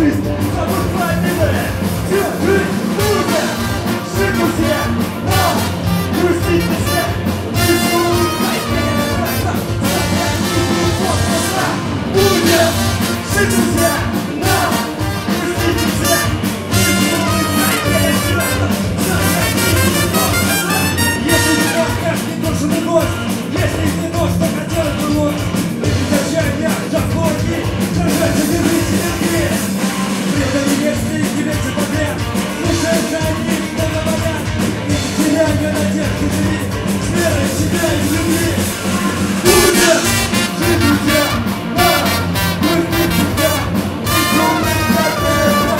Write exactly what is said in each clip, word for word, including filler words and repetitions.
жизнь, зовут правильное. Все, жизнь, музыка, жить друзья, нам грустить нельзя. Будем жить, друзья, нам грустить нельзя. Если не нож, каждый должен и нож. Если не нож, то хотелось бы нож. Выпить отчаяния, жахлоки, держать, держите, держите. Преданные версии, девяти подряд. Слушайте они, что говорят. И теряния надежды живи. С верой в себя и любви. Будем жить, друзья, нам грустить нельзя. И думать, как это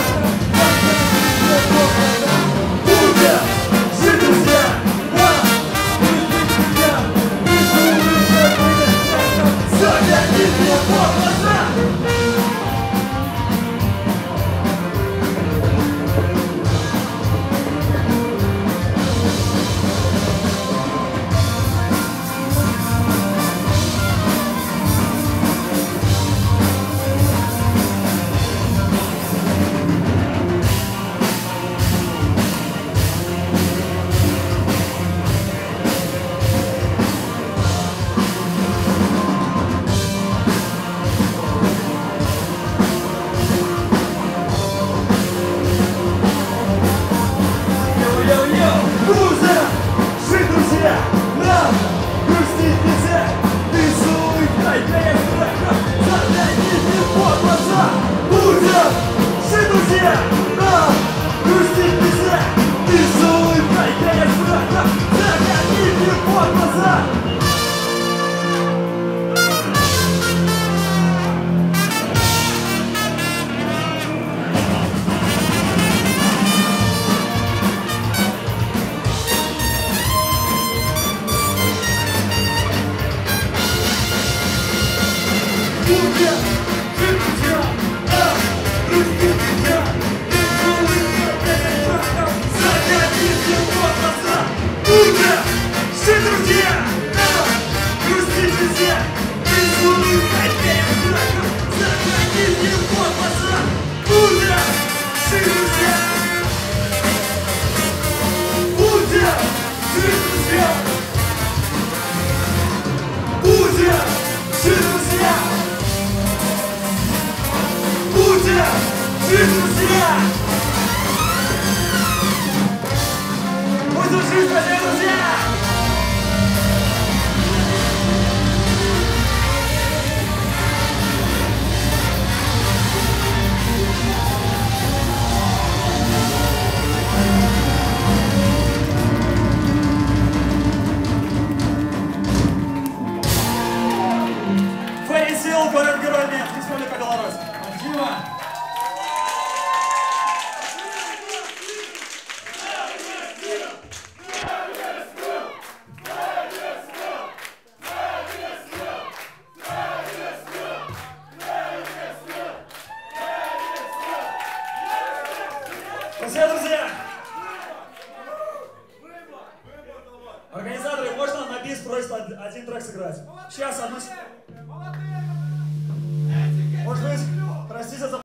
просто. Будем жить, друзья, нам грустить нельзя. И думать, как это просто. Загляните мне в глаза. Муза, жить, друзья, нам грустить нельзя. Рисуй, тайная страха, загляните в глаза. Будем жить, друзья, нам грустить нельзя. Рисуй, тайная страха, загляните в глаза. Будем жить, друзья, нам грустить нельзя. Рисуй, тайная страха, загляните в глаза. Будем жить, друзья, нам грустить нельзя. Рисуй, тайная страха, загляните в глаза. Будем жить, друзья. Будем жить, друзья. Будем жить, друзья. Будем жить, друзья. Будем жить, дорогие друзья. Фарисил, город-герой, Республика Беларусь. Спасибо. Друзья, друзья! Организаторы, можно на бис просят один трек сыграть? Сейчас, одну секунду. Может быть, простите за